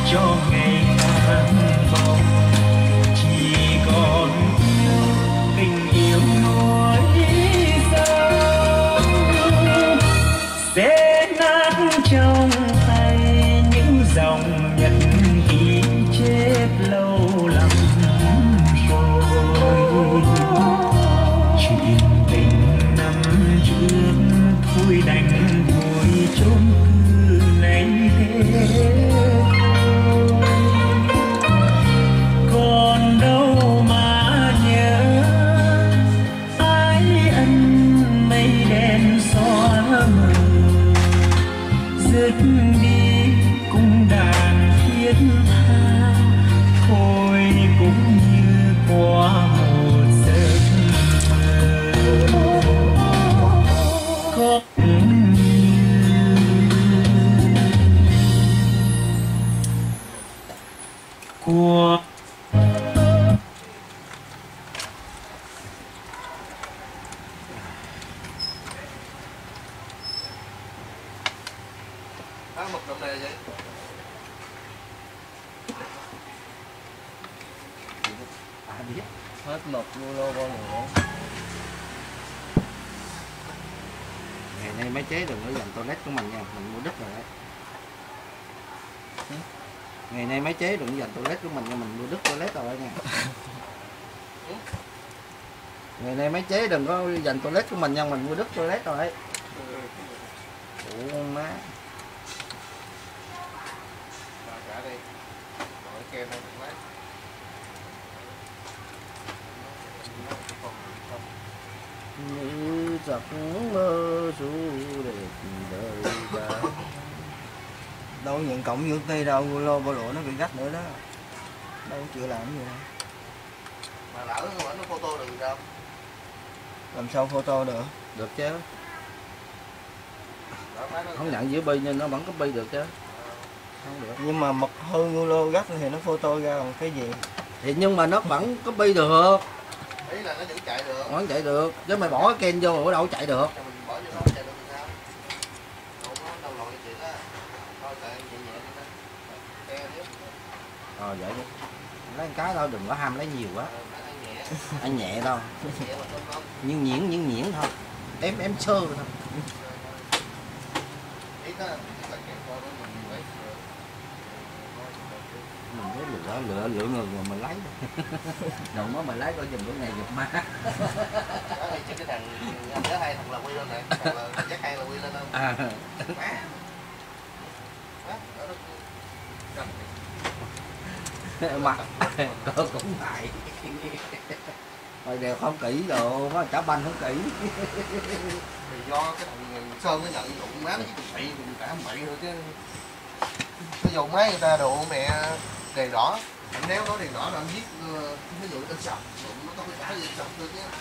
cho ngày tháng bồng, chỉ còn tình yêu nuối dâng sẽ nát trong tay những dòng nhật ký chết lâu lắm rồi. Chuyện tình năm trước thôi đành vội chốn cư này thế thôi, còn đâu mà nhớ ái ân mây đen xóa mờ, dứt đi cung đàn thiết tha thôi cũng như qua một giấc mơ. Khóc qua một cụm này vậy. Biết hết một euro bao nhiêu. Ngày nay mấy chế đừng có dành toilet của mình nha, mình mua đứt rồi đấy. Ngày nay mấy chế đừng dành toilet của mình nha, mình mua đứt toilet rồi nha. Ngày nay mấy chế đừng có dành toilet của mình nha, mình mua đứt toilet rồi đấy. Ủa má. Cả đi. Rồi kem đây một lát. Như giấc mơ ru đẹp đời ta. Đâu nhận cộng vô tay đâu, lo bộ lộ nó bị gắt nữa đó. Đâu chịu làm gì đâu. Mà lỡ nó photo được đâu. Làm sao photo được? Được chứ. Không nhận giữa bi nhưng nó vẫn có bi được chứ. Không được. Nhưng mà mật hơn lô gắt thì nó photo ra còn cái gì? Thì nhưng mà nó vẫn có bi được. Ý là nó vẫn chạy được. Vẫn chạy được. Chứ mày bỏ cái ken vô ở đâu chạy được. Mình bỏ vô đó chạy được thì sao? Nó đâu lội chuyện đó. Thôi kệ nhẹ nhẹ đi đó. Ke tiếp. Vậy đi. Lấy cái thôi, đừng có ham lấy nhiều quá. Ăn nhẹ đâu. Nhưng nhuyễn thôi. Em sơ thôi. Ý đó là kẹp coi đó mình lấy. Mình thấy lựa người mà mình lấy. Đừng có mà lấy coi dùm bữa ngày giùm má. Đó thì chứ cái thằng anh nhớ hai thằng là quy lên này, thằng là chắc hai là quy lên không? À. Mặt cô cũng vậy. Rồi đều không kỹ đồ, có chả banh không kỹ. Thì do cái thằng Sơn nó nhận dụng má nó chứ bậy thì cả không bậy thôi chứ. Nó dùng máy người ta đồ mẹ đèn đỏ, anh nếu có đèn đỏ là anh viết ví dụ tên sọc, nó có cái gì sọc thôi chứ.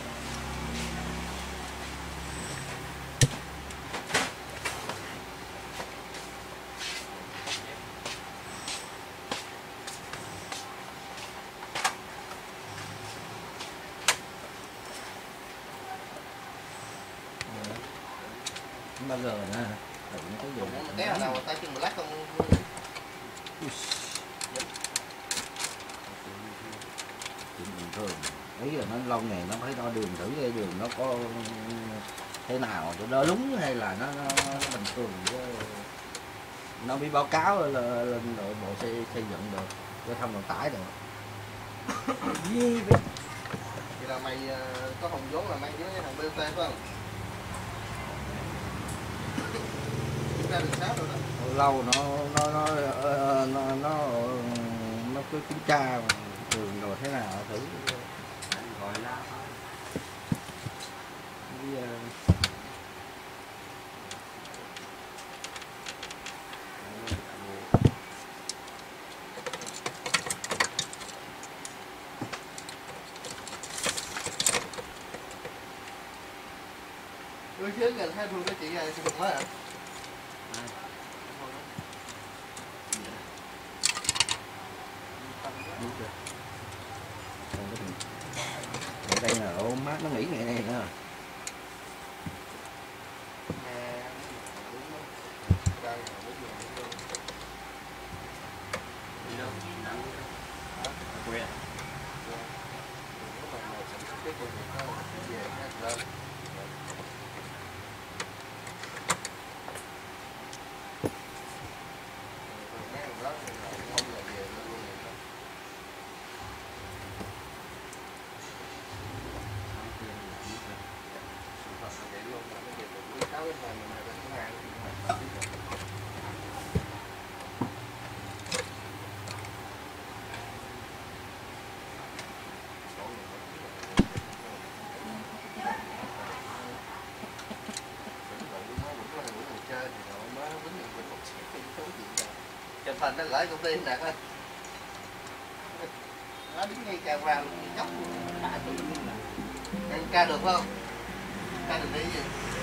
Bao giờ nữa đừng có dùng Té nào tay chân mà lát không. Chuyện bình thường. Ý là nó lâu ngày nó phải đo đường thử cái đường nó có thế nào cho nó đúng hay là nó bình thường chứ. Nó bị báo cáo là lên đội bộ xây dựng được, giao thông vận tải được. Vậy là mày có hồng vốn là mày với cái thằng BOT phải không? Ra đường sát rồi đó. Lâu nó cứ kiểm tra đường rồi thế nào thử gọi là Đôi chứ gần hai phương cái chị này sẽ đừng mới hả? đây là ôm mát nó nghỉ ngày này nữa. chụp hình nó gửi công ty nè coi. Nó đứng ngay ca vào nhóc cả tự nhiên là em ca được không? Ca được đi gì?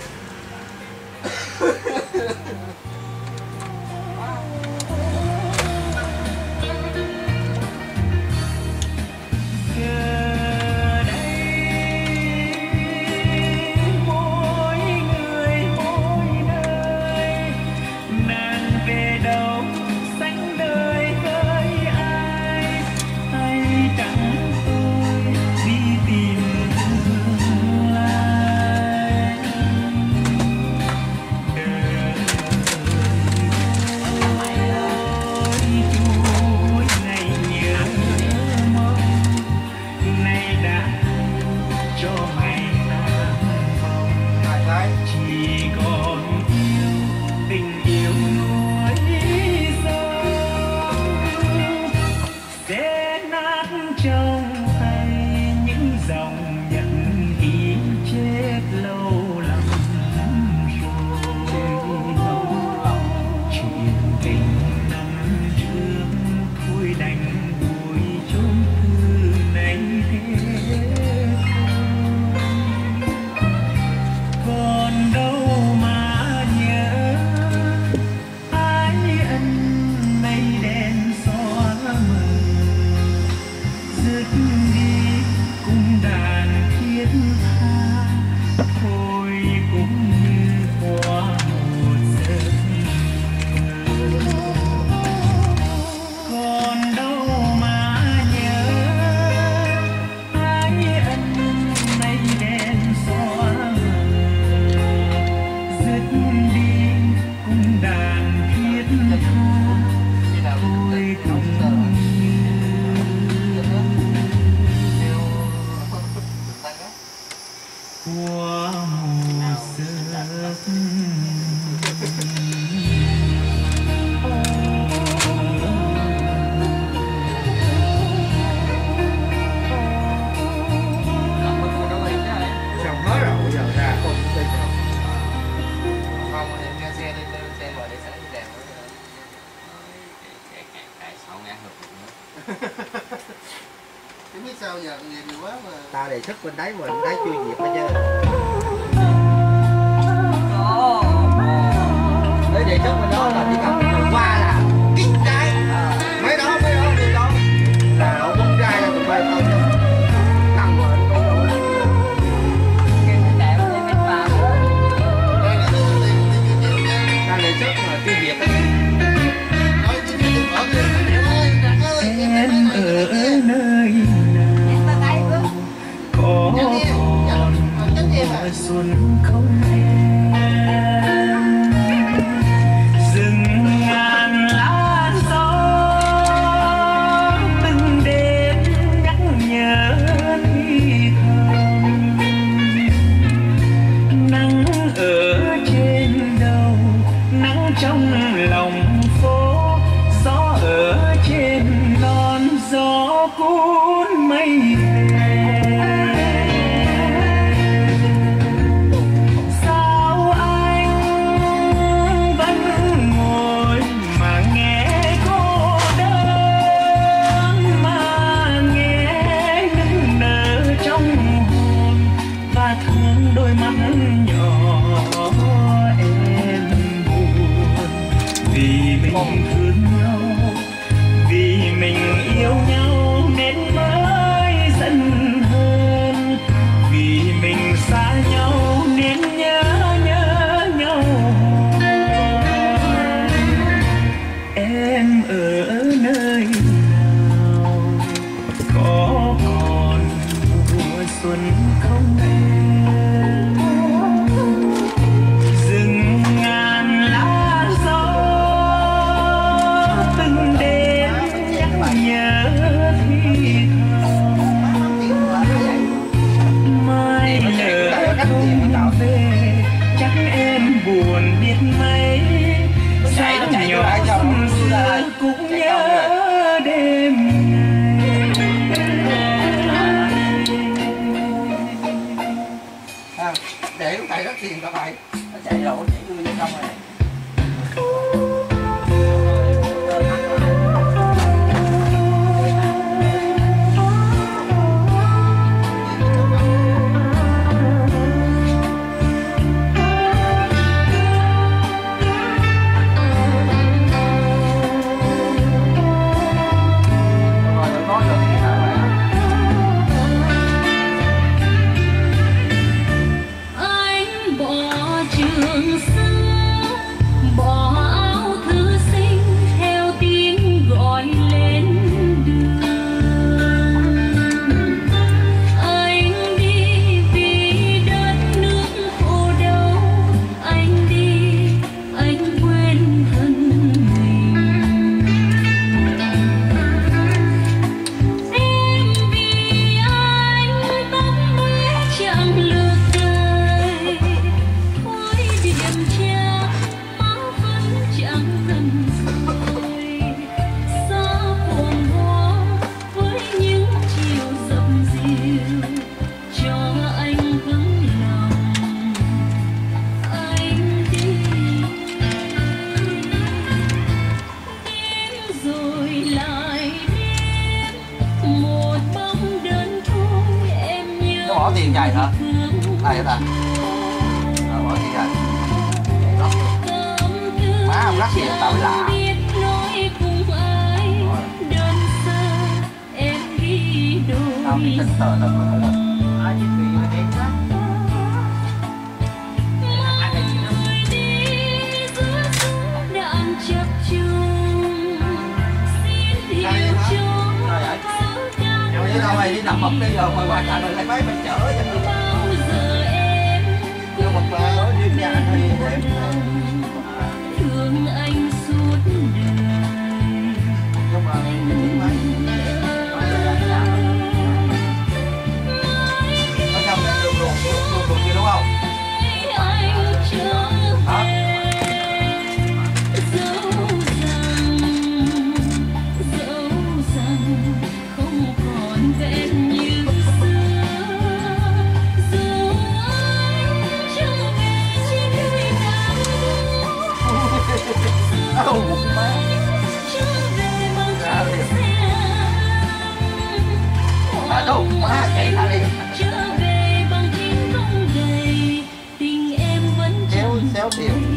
Chứ biết sao giờ nhiều nhiều quá mà. Ta đề xuất bên đấy mà bên đấy chưa duyệt hết trơn. Đấy đề xuất bên đó là chỉ cần người qua là kích trái. Mấy đó đi đó là họ bung trai là tụi bay thôi chứ. Tăng rồi nó đâu. Ta đề xuất mà chưa duyệt hết. Em ở nơi nào có còn mùa xuân không em, rừng ngàn lá gió từng đêm nhắc nhở thì thầm, nắng ở trên đầu nắng trong lòng phố, gió ở trên non gió cuốn mây về. Sao anh vẫn ngồi mà nghe cô đơn, mà nghe nức nở trong hồn và thương đôi mắt nhỏ em buồn, vì mình thương nhau, vì mình yêu nhau nên mới giận hơn, vì mình xa nhau nên nhớ nhau. Em ở nơi nào có còn mùa xuân không em, rừng ngàn lá gió từng đêm nhắc nhớ thì thầm, mai lỡ không về chắc em buồn biết mấy, sao nhỏ xưa cũng nhớ đêm ngày. rồi lại đến một bóng đơn thôi em nhớ. Nó bỏ tiền dài hả? Này hả ta? Bỏ tiền dài. Má không lắc tiền tao mới lạ. Tao đi chân tờ tao mới là ai đi tùy nó đẹp quá. Chứ tao mày đi nằm mập bây giờ mày qua trả lời lại máy mày chở cho được. Nhưng mà ở đi nhà anh thì đẹp. Thương anh suốt đời. Nhưng mà đi máy. Nó trong này đường kia đúng không? Hả? Đâu má chạy ra đi. Xéo tiền.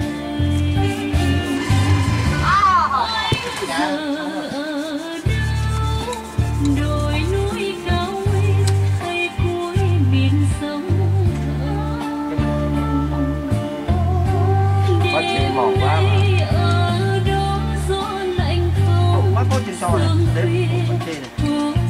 Đồi núi cao hay cuối biển sông. Có chuyện mòn quá mà. Má có chuyện so này, đếm một chi này.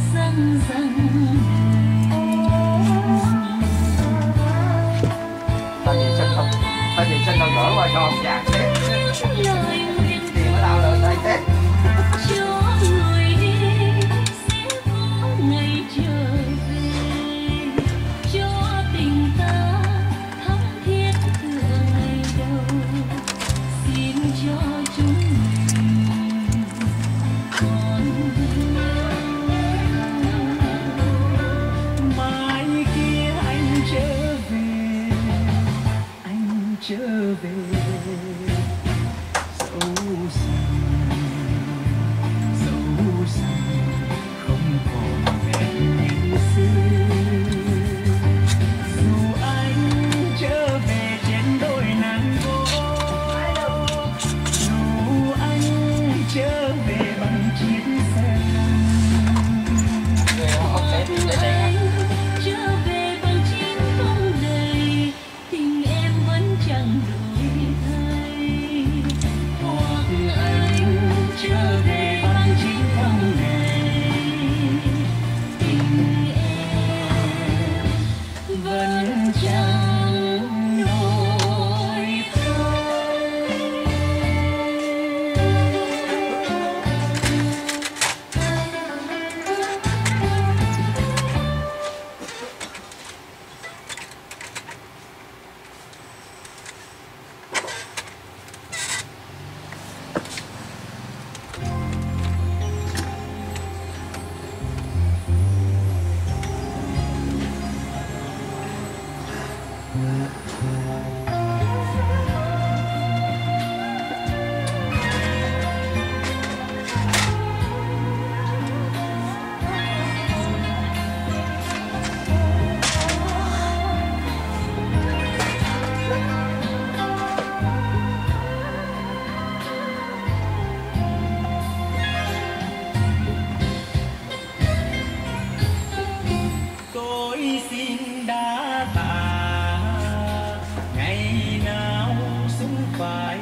Tao nhìn xin tao gỡ qua cho ông già test. Tiền ở đâu rồi đây test. Trở về dấu xanh không còn vẹn như xưa. Dù anh trở về trên đôi nắng gỗ, dù anh trở về bằng chiếc xe chẳng đổi thay, hoặc anh trở về bằng chính phong này, tình em vẫn chẳng đổi thay. Tôi xin đa tạ ngày nào súng phải